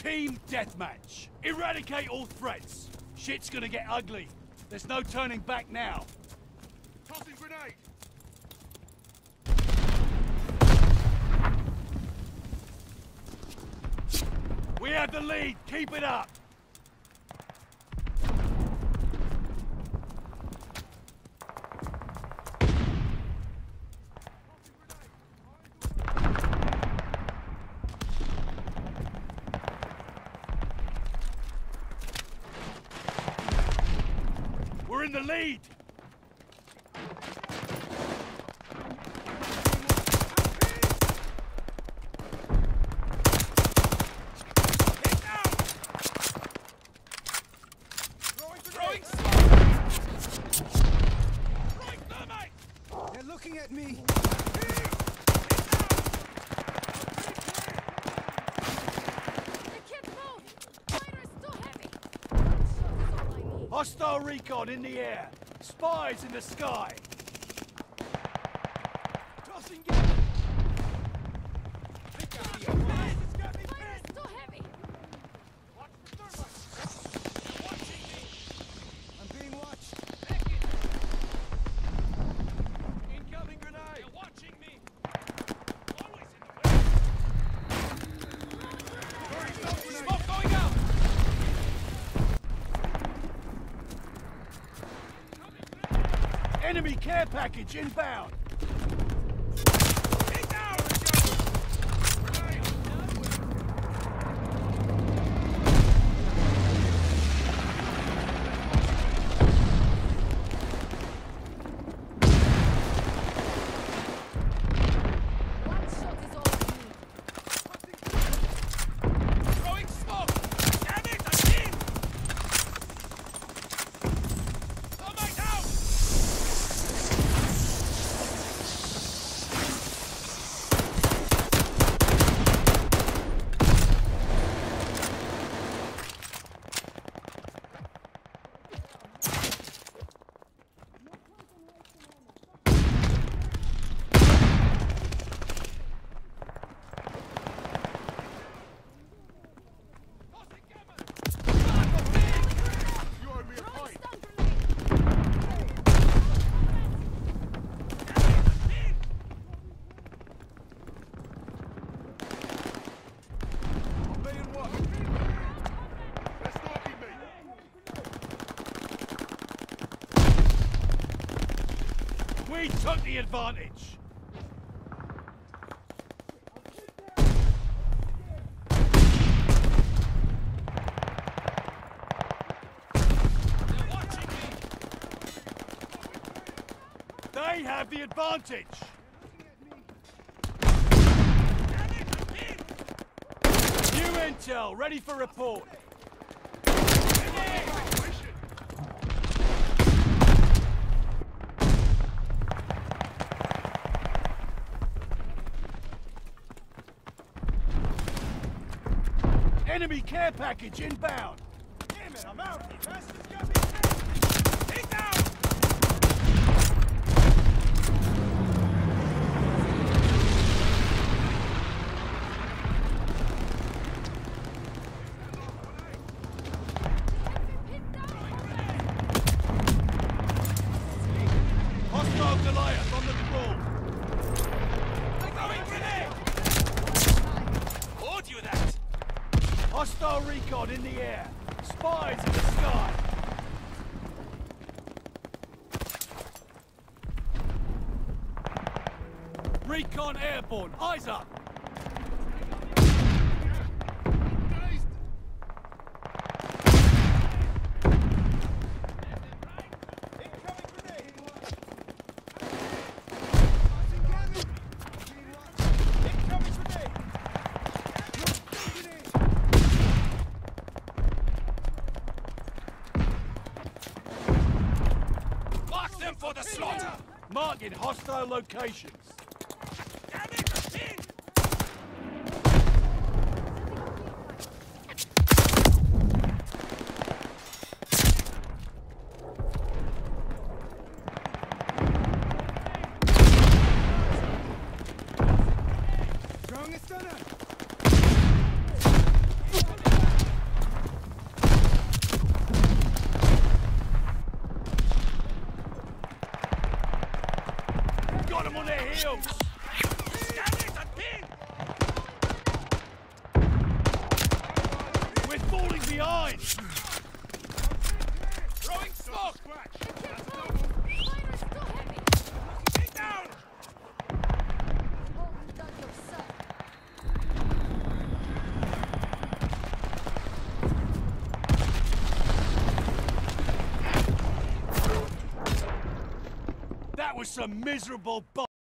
Team deathmatch. Eradicate all threats. Shit's gonna get ugly. There's no turning back now. Tossing grenade! We have the lead. Keep it up. We're in the lead. They're looking at me. Hostile recon in the air. Spies in the sky. Tossing gas. I'm being watched. Incoming grenade! They're watching me! Always in the way! Smoke going out! Enemy care package inbound. Get down! Throwing smoke! Damn it, I'm in! Thermite out! You owe me a pint! I'm being watched. They're stalking me. We took the advantage. They're watching me. They have the advantage. Damn it, I'm in! New intel, ready for report. Enemy care package inbound. Damn it, I'm out. Bastards got me. Take down! Hostile Goliath on the crawl. Throwing grenade! Told you that! Hostile recon in the air. Spies in the sky. Recon airborne. Eyes up. Incoming grenade. Tossing gas. Being watched. Incoming grenade. Grenade. Mark them for the slaughter! Marking hostile locations. Damn it, I'm in! Throwing a stunner. heels! Scan it and ping! We're falling behind! Throwing smoke! Get down! That was some miserable